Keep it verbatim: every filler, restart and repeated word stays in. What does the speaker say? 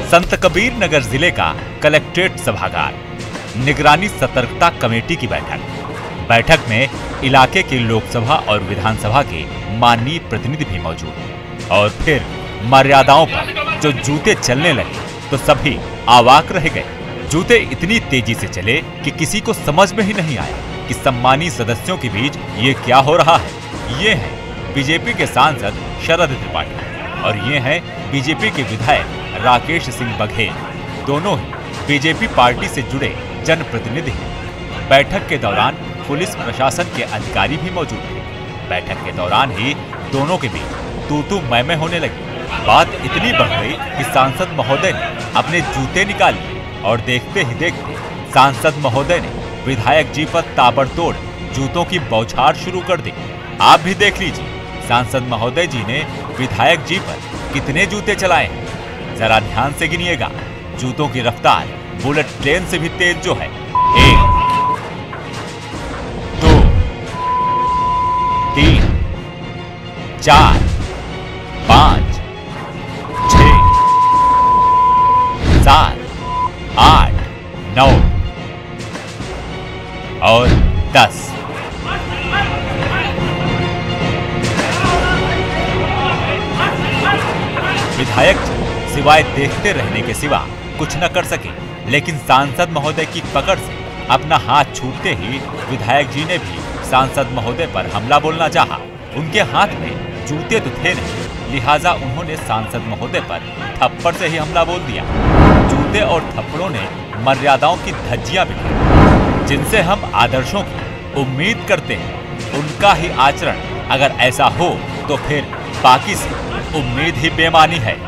संत कबीर नगर जिले का कलेक्ट्रेट सभागार, निगरानी सतर्कता कमेटी की बैठक। बैठक में इलाके के लोकसभा और विधानसभा के माननीय प्रतिनिधि भी मौजूद। और फिर मर्यादाओं पर जो जूते चलने लगे तो सभी अवाक रह गए। जूते इतनी तेजी से चले कि किसी को समझ में ही नहीं आया कि सम्मानित सदस्यों के बीच ये क्या हो रहा है। ये हैं बीजेपी के सांसद शरद त्रिपाठी और ये हैं बीजेपी के विधायक राकेश सिंह बघेल, दोनों ही बीजेपी पार्टी से जुड़े जनप्रतिनिधि हैं। बैठक के दौरान पुलिस प्रशासन के अधिकारी भी मौजूद थे। बैठक के दौरान ही दोनों के बीच तू तू मैं मैं होने लगी। बात इतनी बढ़ गई कि सांसद महोदय ने अपने जूते निकाल लिए और देखते ही देखते सांसद महोदय ने विधायक जी पर ताबड़तोड़ जूतों की बौछार शुरू कर दी। आप भी देख लीजिए सांसद महोदय जी ने विधायक जी पर कितने जूते चलाए हैं। जरा ध्यान से गिनिएगा, जूतों की रफ्तार बुलेट ट्रेन से भी तेज जो है। एक, दो, तीन, चार, पांच, छह, सात, आठ, नौ और दस। विधायक सिवाय देखते रहने के सिवा कुछ न कर सके, लेकिन सांसद महोदय की पकड़ से अपना हाथ छूटते ही विधायक जी ने भी सांसद महोदय पर हमला बोलना चाहा। उनके हाथ में जूते तो थे नहीं, लिहाजा उन्होंने सांसद महोदय पर थप्पड़ से ही हमला बोल दिया। जूते और थप्पड़ों ने मर्यादाओं की धज्जियां बिखरी। जिनसे हम आदर्शों की उम्मीद करते हैं, उनका ही आचरण अगर ऐसा हो तो फिर बाकी से उम्मीद ही बेमानी है।